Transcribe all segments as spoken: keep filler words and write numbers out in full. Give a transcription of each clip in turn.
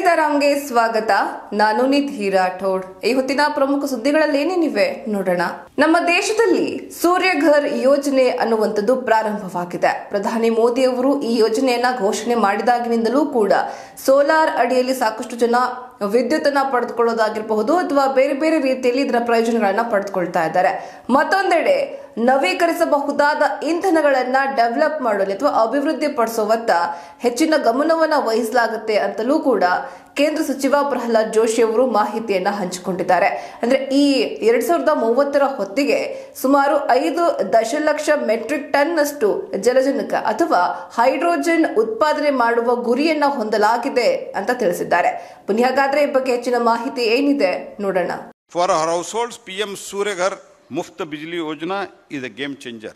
ಸೀತಾರಾಮ್ಗೆ ಸ್ವಾಗತ. ನಾನು ನಿಧಿ ರಾಠೋಡ್. ಈ ಹೊತ್ತಿನ ಪ್ರಮುಖ ಸುದ್ದಿಗಳಲ್ಲಿ ಏನೇನಿವೆ ನೋಡೋಣ. ನಮ್ಮ ದೇಶದಲ್ಲಿ ಸೂರ್ಯಘರ್ ಯೋಜನೆ ಅನ್ನುವಂಥದ್ದು ಪ್ರಾರಂಭವಾಗಿದೆ. ಪ್ರಧಾನಿ ಮೋದಿ ಅವರು ಈ ಯೋಜನೆಯನ್ನ ಘೋಷಣೆ ಮಾಡಿದಾಗಿನಿಂದಲೂ ಕೂಡ ಸೋಲಾರ್ ಅಡಿಯಲ್ಲಿ ಸಾಕಷ್ಟು ಜನ ವಿದ್ಯುತ್ ಅನ್ನ ಪಡೆದುಕೊಳ್ಳೋದಾಗಿರಬಹುದು ಅಥವಾ ಬೇರೆ ಬೇರೆ ರೀತಿಯಲ್ಲಿ ಇದರ ಪ್ರಯೋಜನಗಳನ್ನ ಪಡೆದುಕೊಳ್ತಾ ಇದ್ದಾರೆ. ಮತ್ತೊಂದೆಡೆ ನವೀಕರಿಸಬಹುದಾದ ಇಂಧನಗಳನ್ನ ಡೆವಲಪ್ ಮಾಡಲು ಅಥವಾ ಅಭಿವೃದ್ಧಿ ಪಡಿಸುವತ್ತ ಹೆಚ್ಚಿನ ಗಮನವನ್ನ ವಹಿಸಲಾಗುತ್ತೆ ಅಂತಲೂ ಕೂಡ ಕೇಂದ್ರ ಸಚಿವ ಪ್ರಹ್ಲಾದ್ ಜೋಶಿ ಅವರು ಮಾಹಿತಿಯನ್ನ ಹಂಚಿಕೊಂಡಿದ್ದಾರೆ. ಅಂದ್ರೆ ಈ ಎರಡ್ ಸಾವಿರದ ಮೂವತ್ತರ ಹೊತ್ತಿಗೆ ಸುಮಾರು ಐದು ದಶಲಕ್ಷ ಮೆಟ್ರಿಕ್ ಟನ್ ಅಷ್ಟು ಜಲಜನಕ ಅಥವಾ ಹೈಡ್ರೋಜನ್ ಉತ್ಪಾದನೆ ಮಾಡುವ ಗುರಿಯನ್ನ ಹೊಂದಲಾಗಿದೆ ಅಂತ ತಿಳಿಸಿದ್ದಾರೆ. ಬನ್ನಿ ಹಾಗಾದ್ರೆ ಈ ಬಗ್ಗೆ ಹೆಚ್ಚಿನ ಮಾಹಿತಿ ಏನಿದೆ ನೋಡೋಣ. For our households, P M Suryaghar Muft Bijli Yojana is a game changer.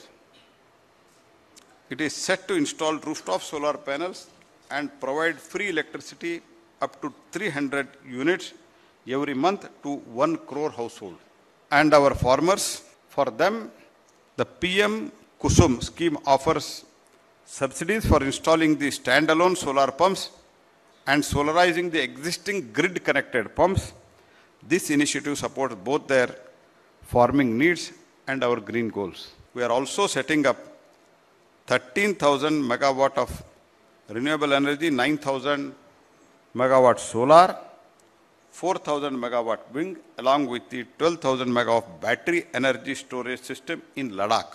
It is set to install rooftop solar panels and provide free electricity up to three hundred units every month to one crore household. And our farmers, for them, the P M Kusum scheme offers subsidies for installing the standalone solar pumps and solarizing the existing grid-connected pumps. This initiative supports both their farming needs and our green goals. We are also setting up thirteen thousand megawatt of renewable energy, nine thousand megawatt solar, four thousand megawatt wind, along with the twelve thousand megawatt battery energy storage system in Ladakh.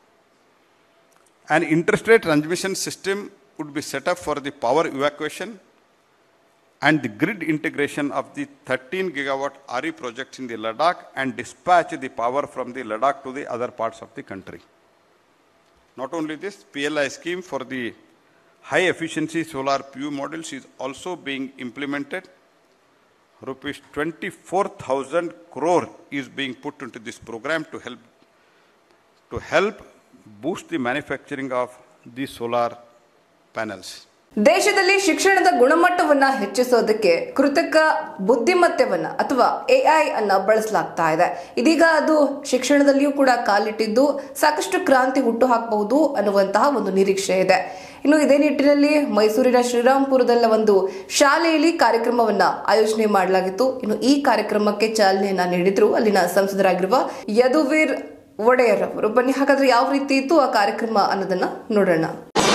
An interstate transmission system would be set up for the power evacuation and the grid integration of the thirteen gigawatt R E projects in the Ladakh and dispatch the power from the Ladakh to the other parts of the country. Not only this, P L I scheme for the high efficiency solar P V models is also being implemented. Rupees twenty-four thousand crore is being put into this program to help to help boost the manufacturing of these solar panels. ದೇಶದಲ್ಲಿ ಶಿಕ್ಷಣದ ಗುಣಮಟ್ಟವನ್ನ ಹೆಚ್ಚಿಸೋದಕ್ಕೆ ಕೃತಕ ಬುದ್ಧಿಮತ್ತೆವನ್ನ ಅಥವಾ AI ಅನ್ನ ಬಳಸಲಾಗ್ತಾ ಇದೆ. ಇದೀಗ ಅದು ಶಿಕ್ಷಣದಲ್ಲಿಯೂ ಕೂಡ ಕಾಲಿಟ್ಟಿದ್ದು ಸಾಕಷ್ಟು ಕ್ರಾಂತಿ ಹುಟ್ಟು ಹಾಕಬಹುದು ಅನ್ನುವಂತಹ ಒಂದು ನಿರೀಕ್ಷೆ ಇದೆ. ಇನ್ನು ಇದೇ ನಿಟ್ಟಿನಲ್ಲಿ ಮೈಸೂರಿನ ಶ್ರೀರಾಮ್ಪುರದಲ್ಲ ಒಂದು ಶಾಲೆಯಲ್ಲಿ ಕಾರ್ಯಕ್ರಮವನ್ನ ಆಯೋಜನೆ ಮಾಡಲಾಗಿತ್ತು. ಇನ್ನು ಈ ಕಾರ್ಯಕ್ರಮಕ್ಕೆ ಚಾಲನೆಯನ್ನ ನೀಡಿದ್ರು ಅಲ್ಲಿನ ಸಂಸದರಾಗಿರುವ ಯದುವೀರ್ ಒಡೆಯರ್ ಅವರು. ಬನ್ನಿ ಹಾಗಾದ್ರೆ ಯಾವ ರೀತಿ ಇತ್ತು ಆ ಕಾರ್ಯಕ್ರಮ ಅನ್ನೋದನ್ನ ನೋಡೋಣ.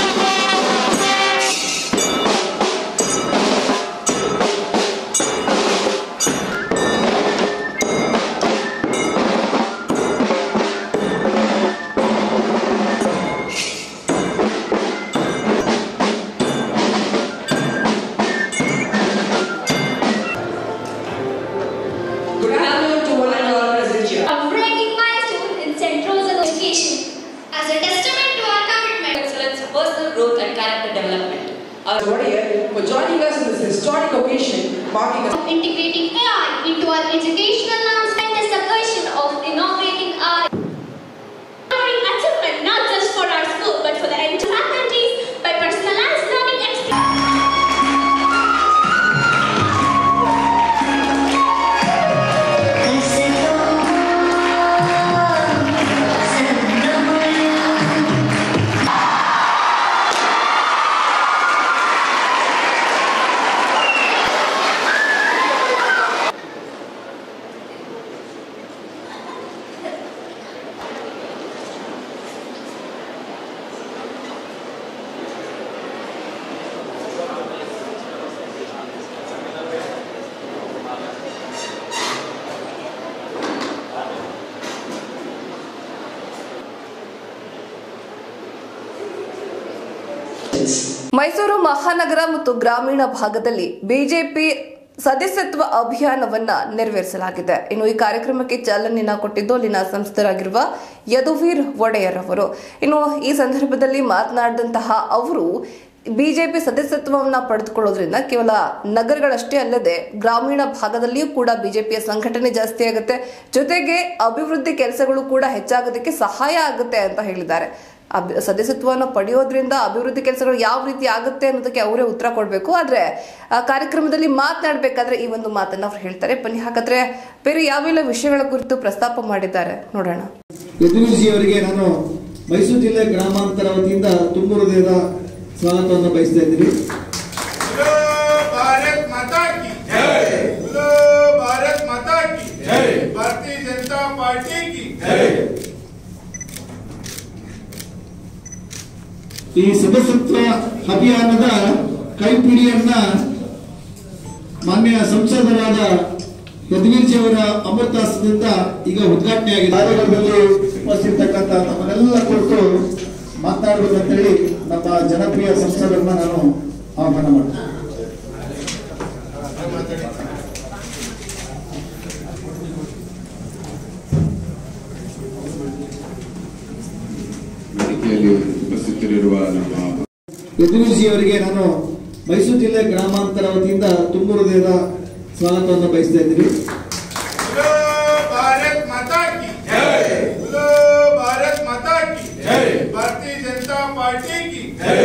For joining us in this historic occasion, marking of integrating A I into our educational landscape is the version of inaugurating our achievement not just for our school but for the entire faculties by personalized learning experience. Mysuru ಮಹಾನಗರ ಮತ್ತು ಗ್ರಾಮೀಣ ಭಾಗದಲ್ಲಿ BJP ಸದಸ್ಯತ್ವ ಅಭಿಯಾನವನ್ನ ನೆರವೇರಿಸಲಾಗಿದೆ. ಇನ್ನು ಈ ಕಾರ್ಯಕ್ರಮಕ್ಕೆ ಚಾಲನೆಯನ್ನ ಕೊಟ್ಟಿದ್ದು ಅಲ್ಲಿನ ಸಂಸದರಾಗಿರುವ ಯದುವೀರ್ ಒಡೆಯರ್ ಅವರು. ಇನ್ನು ಈ ಸಂದರ್ಭದಲ್ಲಿ ಮಾತನಾಡಿದಂತಹ ಅವರು ಬಿಜೆಪಿ ಸದಸ್ಯತ್ವವನ್ನ ಪಡೆದುಕೊಳ್ಳೋದ್ರಿಂದ ಕೇವಲ ನಗರಗಳಷ್ಟೇ ಅಲ್ಲದೆ ಗ್ರಾಮೀಣ ಭಾಗದಲ್ಲಿಯೂ ಕೂಡ ಬಿಜೆಪಿಯ ಸಂಘಟನೆ ಜಾಸ್ತಿ ಆಗುತ್ತೆ, ಜೊತೆಗೆ ಅಭಿವೃದ್ಧಿ ಕೆಲಸಗಳು ಕೂಡ ಹೆಚ್ಚಾಗೋದಕ್ಕೆ ಸಹಾಯ ಆಗುತ್ತೆ ಅಂತ ಹೇಳಿದ್ದಾರೆ. ಸದಸ್ಯತ್ವವನ್ನು ಪಡೆಯೋದ್ರಿಂದ ಅಭಿವೃದ್ಧಿ ಕೆಲಸಗಳು ಯಾವ ರೀತಿ ಆಗುತ್ತೆ ಅನ್ನೋದಕ್ಕೆ ಅವರೇ ಉತ್ತರ ಕೊಡಬೇಕು. ಆದ್ರೆ ಕಾರ್ಯಕ್ರಮದಲ್ಲಿ ಮಾತನಾಡಬೇಕಾದ್ರೆ ಈ ಒಂದು ಮಾತನ್ನ ಅವ್ರು ಹೇಳ್ತಾರೆ. ಬನ್ನಿ ಹಾಗಾದ್ರೆ ಬೇರೆ ಯಾವೆಲ್ಲ ವಿಷಯಗಳ ಕುರಿತು ಪ್ರಸ್ತಾಪ ಮಾಡಿದ್ದಾರೆ ನೋಡೋಣ. ಯದುವೀರ್ ಜಿ ಅವರಿಗೆ ನಾನು ಮೈಸೂರು ಜಿಲ್ಲೆ ಗ್ರಾಮಾಂತರ ವತಿಯಿಂದ ತುಂಬ ಹೃದಯದ ಸ್ವಾಗತವನ್ನು ಬಯಸ್ತಾ ಇದ್ದೀನಿ. ಈ ಸದಸ್ಯತ್ವ ಅಭಿಯಾನದ ಕೈಪಿಡಿಯನ್ನ ಮಾನ್ಯ ಸಂಸದರಾದ ಯದುವೀರ್ಜಿಯವರ ಅಮೃತಾಸದಿಂದ ಈಗ ಉದ್ಘಾಟನೆಯಾಗಿದೆ. ಕಾರ್ಯಕ್ರಮದಲ್ಲಿ ಉಪಸ್ಥಿತಕ್ಕಂಥ ನಮ್ಮನ್ನೆಲ್ಲ ಕುರಿತು ಮಾತನಾಡಬೇಕಂತೇಳಿ ನಮ್ಮ ಜನಪ್ರಿಯ ಸಂಸದರನ್ನ ನಾನು ಆಹ್ವಾನ ಮಾಡ್ತೀನಿ. ಉಪಸ್ಥಿತರಿರುವ ನಮ್ಮ ಯದುವೀರ್ಜಿಯವರಿಗೆ ನಾನು ಮೈಸೂರು ಜಿಲ್ಲೆ ಗ್ರಾಮಾಂತರ ವತಿಯಿಂದ ತುಂಬ ಹೃದಯದ ಸ್ವಾಗತವನ್ನು ಬಯಸ್ತಾ ಇದ್ದೀವಿ. भारत माता की जय, बोलो भारत माता की जय, भारतीय जनता पार्टी की जय.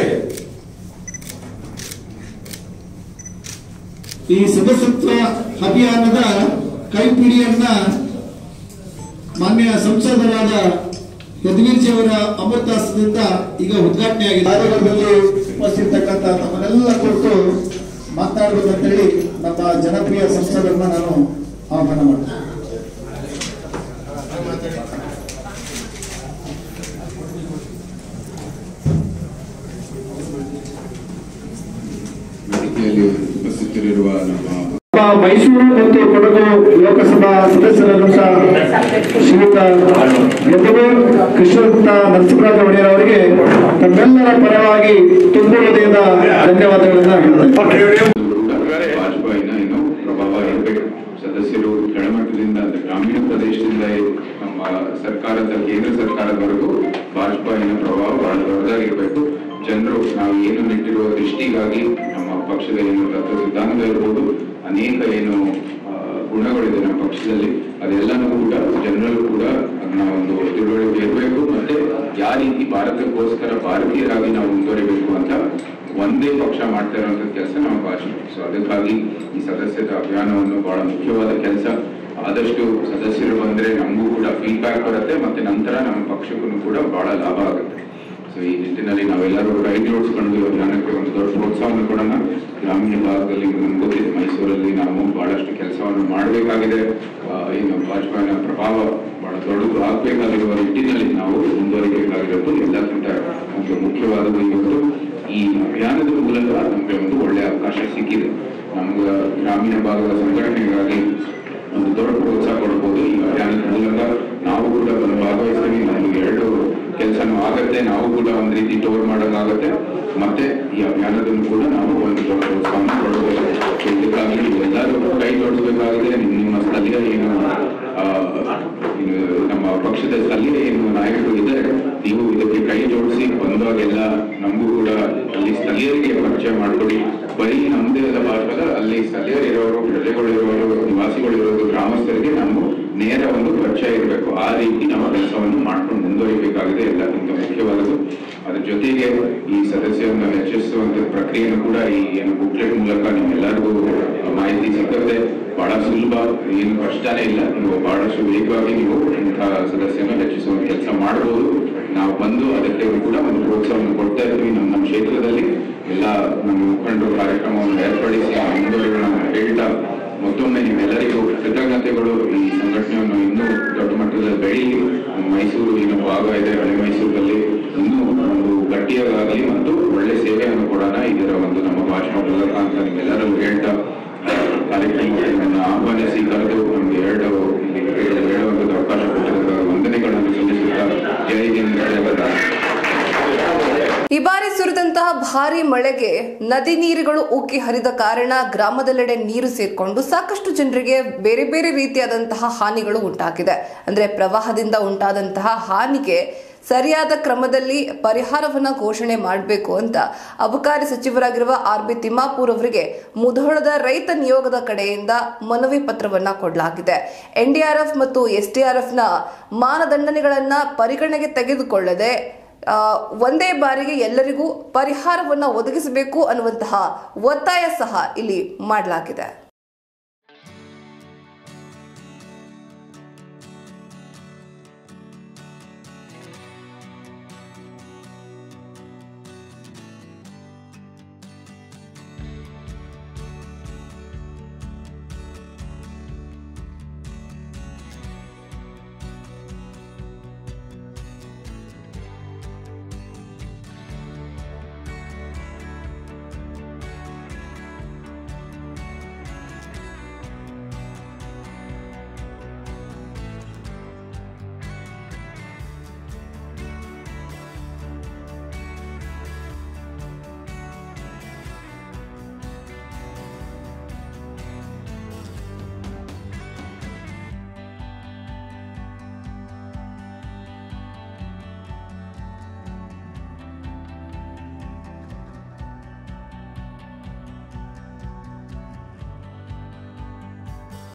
ಈ ಸದಸ್ಯತ್ವ ಅಭಿಯಾನದ ಕೈಪಿಡಿಯನ್ನ ಮಾನ್ಯ ಸಂಸದರಾದ ಯದುವೀರ್ಜಿಯವರ ಅಮೃತಾಸದಿಂದ ಈಗ ಉದ್ಘಾಟನೆಯಾಗಿದೆ. ಕಾರ್ಯಕ್ರಮದಲ್ಲಿ ಉಪಸ್ಥಿತಕ್ಕಂಥ ನಮ್ಮನ್ನೆಲ್ಲ ಕುರಿತು ಮಾತನಾಡಬೇಕಂತೇಳಿ ನಮ್ಮ ಜನಪ್ರಿಯ ಸಂಸದರನ್ನ ನಾನು ಆಹ್ವಾನ ಮಾಡ್ತೀನಿ. ವೇದಿಕೆಯಲ್ಲಿ ಉಪಸ್ಥಿತರಿರುವ ನಮ್ಮ ಮೈಸೂರು ಮತ್ತು ಕೊಡಗು ಲೋಕಸಭಾ ಸದಸ್ಯರಾದ ಶ್ರೀಯುತ ಯದುವೀರ್ ಕೃಷ್ಣದತ್ತ ನರಸಿಂಹರಾಜ ಒಡೆಯರ್ ಅವರಿಗೆ ತಮ್ಮೆಲ್ಲರ ಪರವಾಗಿ ತುಂಬ ಹೃದಯದ ಧನ್ಯವಾದಗಳನ್ನ ಹೇಳ್ತೇನೆ. ವಾಜಪೇಯಿನ ಏನು ಪ್ರಭಾವ ಇರಬೇಕು. ಸದಸ್ಯರು ಕೆಳಮಟ್ಟದಿಂದ ಅಂದ್ರೆ ಗ್ರಾಮೀಣ ಪ್ರದೇಶದಿಂದ ನಮ್ಮ ಸರ್ಕಾರದ ಕೇಂದ್ರ ಸರ್ಕಾರದವರೆಗೂ ವಾಜಪೇಯಿನ ಪ್ರಭಾವ ಬಹಳ ದೊಡ್ಡದಾಗಿರ್ಬೇಕು. ಜನರು ನಾವು ಏನು ನೆಟ್ಟಿರುವ ದೃಷ್ಟಿಗಾಗಿ ನಮ್ಮ ಪಕ್ಷದ ಏನು ತತ್ವ ಸಿದ್ಧಾಂತ ಇರ್ಬೋದು, ಅನೇಕ ಏನು ಗುಣಗಳಿದೆ ನಮ್ಮ ಪಕ್ಷದಲ್ಲಿ, ಅದೆಲ್ಲನೂ ಕೂಡ ಜನರಲ್ಲೂ ಕೂಡ ಅದನ್ನ ಒಂದು ತಿಳುವಳಿಕೆ ಇರಬೇಕು. ಮತ್ತೆ ಯಾವ ರೀತಿ ಭಾರತಕ್ಕೋಸ್ಕರ ಭಾರತೀಯರಾಗಿ ನಾವು ಮುಂದುವರಿಬೇಕು ಅಂತ ಒಂದೇ ಪಕ್ಷ ಮಾಡ್ತಾ ಇರುವಂತ ಕೆಲಸ ನಾವು ಭಾಷೆ. ಸೊ ಅದಕ್ಕಾಗಿ ಈ ಸದಸ್ಯತಾ ಅಭಿಯಾನವನ್ನು ಬಹಳ ಮುಖ್ಯವಾದ ಕೆಲಸ. ಆದಷ್ಟು ಸದಸ್ಯರು ಬಂದ್ರೆ ನಮಗೂ ಕೂಡ ಫೀಡ್ಬ್ಯಾಕ್ ಬರುತ್ತೆ, ಮತ್ತೆ ನಂತರ ನಮ್ಮ ಪಕ್ಷಕ್ಕೂ ಕೂಡ ಬಹಳ ಲಾಭ ಆಗುತ್ತೆ. ಸೊ ಈ ನಿಟ್ಟಿನಲ್ಲಿ ನಾವೆಲ್ಲರೂ ಕೈ ಜೋಡಿಸ್ಕೊಂಡು ಅಭಿಯಾನಕ್ಕೆ ಒಂದು ದೊಡ್ಡ ಪ್ರೋತ್ಸಾಹವನ್ನು ಕೊಡೋಣ. ಗ್ರಾಮೀಣ ಭಾಗದಲ್ಲಿ ನಮ್ಗೆ ಗೊತ್ತಿದೆ, ಮೈಸೂರಲ್ಲಿ ನಾವು ಬಹಳಷ್ಟು ಕೆಲಸವನ್ನು ಮಾಡಬೇಕಾಗಿದೆ. ಏನು ವಾಜಪೇಯಿನ ಪ್ರಭಾವ ಬಹಳ ದೊಡ್ಡದು ಆಗ್ಬೇಕಾಗಿರುವ ನಿಟ್ಟಿನಲ್ಲಿ ನಾವು ಮುಂದುವರಿಬೇಕಾಗಿರೋದು ಎಲ್ಲಕ್ಕಿಂತ ಒಂದು ಮುಖ್ಯವಾದದ್ದು. ಇವತ್ತು ಈ ಅಭಿಯಾನದ ಮೂಲಕ ನಮಗೆ ಒಂದು ಒಳ್ಳೆಯ ಅವಕಾಶ ಸಿಕ್ಕಿದೆ. ನಮ್ಗೆ ಗ್ರಾಮೀಣ ಭಾಗದ ಸಂಘಟನೆಗಾಗಿ ಒಂದು ದೊಡ್ಡ ಪ್ರೋತ್ಸಾಹ ಕೊಡ್ಬೋದು. ಈ ಅಭಿಯಾನದ ಮೂಲಕ ನಾವು ಕೂಡ ಒಂದು ಭಾಗವಹಿಸ್ತೀವಿ. ನಮಗೆ ಎರಡು ಕೆಲಸನೂ ಆಗತ್ತೆ, ನಾವು ಕೂಡ ಒಂದು ರೀತಿ ಟೋರ್ ಮಾಡೋಕ್ಕಾಗತ್ತೆ, ಮತ್ತೆ ಈ ಅಭಿಯಾನದನ್ನು ಕೂಡ ನಾವು ಒಂದು ದೊಡ್ಡ ಪ್ರೋತ್ಸಾಹವನ್ನು ಕೊಡಬಹುದು. ಇದಕ್ಕಾಗಿ ಎಲ್ಲರೂ ಕೈ ಜೋಡಿಸಬೇಕಾಗಿದೆ. ನಿಮ್ಮ ಸ್ಥಳೀಯ ಏನು ನಮ್ಮ ಪಕ್ಷದ ಸ್ಥಳೀಯ ಏನು ನಾಯಕರು ಇದ್ದಾರೆ, ನೀವು ಇದಕ್ಕೆ ಕೈ ಜೋಡಿಸಿ ಬಂದಾಗೆಲ್ಲ ನಮಗೂ ಕೂಡ ಅಲ್ಲಿ ಸ್ಥಳೀಯರಿಗೆ ಪರಿಚಯ ಮಾಡಿಕೊಡಿ. ಬರೀ ನಮ್ಮದೇ ಆದ ಭಾಷೆದ ಅಲ್ಲಿ ಸ್ಥಳೀಯರಿರೋರು, ಪ್ರಜೆಗಳಿರೋರು, ನಿವಾಸಿಗಳಿರೋರು, ಗ್ರಾಮಸ್ಥರಿಗೆ ನಾವು ನೇರ ಒಂದು ಪರಿಚಯ ಇರಬೇಕು. ಆ ರೀತಿ ನಮ್ಮ ಕೆಲಸವನ್ನು ಮಾಡ್ಕೊಂಡು ಮುಂದುವರಿಬೇಕಾಗಿದೆ ಎಲ್ಲಕ್ಕಿಂತ ಮುಖ್ಯವಾದದ್ದು. ಅದ್ರ ಜೊತೆಗೆ ಈ ಸದಸ್ಯರನ್ನು ಹೆಚ್ಚಿಸುವಂತ ಪ್ರಕ್ರಿಯೆಯನ್ನು ಕೂಡ ಈ ಏನು ಬುಕ್ಲೆಟ್ ಮೂಲಕ ನಿಮ್ಮೆಲ್ಲರಿಗೂ ಮಾಹಿತಿ ಸಿಗುತ್ತೆ. ಬಹಳ ಸುಲಭ, ಏನು ಕಷ್ಟನೇ ಇಲ್ಲ. ನೀವು ಬಹಳಷ್ಟು ವೇಗವಾಗಿ ನೀವು ಇಂತಹ ಸದಸ್ಯರನ್ನು ಹೆಚ್ಚಿಸುವಂತ ಕೆಲಸ ಮಾಡಬಹುದು. ನಾವು ಬಂದು ಅದಕ್ಕೆ ಕೂಡ ಒಂದು ಪ್ರೋತ್ಸಾಹವನ್ನು ಕೊಡ್ತಾ ಇರ್ತೀವಿ. ನಮ್ಮ ನಮ್ಮ ಕ್ಷೇತ್ರದಲ್ಲಿ ಎಲ್ಲ ನಮ್ಮ ಮುಖಂಡರು ಕಾರ್ಯಕ್ರಮವನ್ನು ಏರ್ಪಡಿಸಿ ಮುಂದುವರಿಗಳನ್ನ ಹೇಳ್ತಾ ಮತ್ತೊಮ್ಮೆ ನಿಮ್ಮೆಲ್ಲರಿಗೂ ಕೃತಜ್ಞತೆಗಳು. ಈ ಸಂಘಟನೆಯನ್ನು ಇನ್ನೂ ದೊಡ್ಡ ಮಟ್ಟದಲ್ಲಿ ಬೆಳೀಲಿ. ಮೈಸೂರು ಏನು ಭಾಗ ಇದೆ, ಹಳೆ ಮೈಸೂರಲ್ಲಿ ಇನ್ನೂ ಒಂದು ಗಟ್ಟಿಯಾಗಲಿ ಮತ್ತು ಒಳ್ಳೆ ಸೇವೆಯನ್ನು ಕೊಡೋಣ. ಇದರ ಒಂದು ನಮ್ಮ ಭಾಷಣ ಮೂಲಕ ಅಂತ ನಿಮ್ಮೆಲ್ಲರೂ ಹೇಳ್ತಾ ಕಾರ್ಯಕ್ರಮಕ್ಕೆ ನನ್ನ ಆಹ್ವಾನಿಸಿ ಕರೆದು ನಮಗೆ ಎರಡು ಹೇಳುವಂಥದ್ದು ಅವಕಾಶ ಕೊಟ್ಟಿರುವ ವಂದನೆಗಳನ್ನು ಸಲ್ಲಿಸುತ್ತಾ ಜೈ ಹಿಂದ್, ಜೈ ಭಾರತ್. ಈ ಬಾರಿ ಸುರಿದಂತಹ ಭಾರಿ ಮಳೆಗೆ ನದಿ ನೀರುಗಳು ಉಕ್ಕಿ ಹರಿದ ಕಾರಣ ಗ್ರಾಮದೆಲ್ಲೆಡೆ ನೀರು ಸೇರ್ಕೊಂಡು ಸಾಕಷ್ಟು ಜನರಿಗೆ ಬೇರೆ ಬೇರೆ ರೀತಿಯಾದಂತಹ ಹಾನಿಗಳು ಉಂಟಾಗಿದೆ. ಅಂದ್ರೆ ಪ್ರವಾಹದಿಂದ ಉಂಟಾದಂತಹ ಹಾನಿಗೆ ಸರಿಯಾದ ಕ್ರಮದಲ್ಲಿ ಪರಿಹಾರವನ್ನ ಘೋಷಣೆ ಮಾಡಬೇಕು ಅಂತ ಅಬಕಾರಿ ಸಚಿವರಾಗಿರುವ ಆರ್ ಬಿ ತಿಮ್ಮಾಪುರ್ ಅವರಿಗೆ ಮುಧೋಳದ ರೈತ ನಿಯೋಗದ ಕಡೆಯಿಂದ ಮನವಿ ಪತ್ರವನ್ನ ಕೊಡಲಾಗಿದೆ. ಎನ್ಡಿಆರ್ಎಫ್ ಮತ್ತು ಎಸ್ಡಿಆರ್ಎಫ್ನ ಮಾನದಂಡನೆಗಳನ್ನ ಪರಿಗಣನೆಗೆ ತೆಗೆದುಕೊಳ್ಳದೆ ಒಂದೇ ಬಾರಿಗೆ ಎಲ್ಲರಿಗೂ ಪರಿಹಾರವನ್ನ ಒದಗಿಸಬೇಕು ಅನ್ನುವಂತಹ ಒತ್ತಾಯ ಸಹ ಇಲ್ಲಿ ಮಾಡಲಾಗಿದೆ.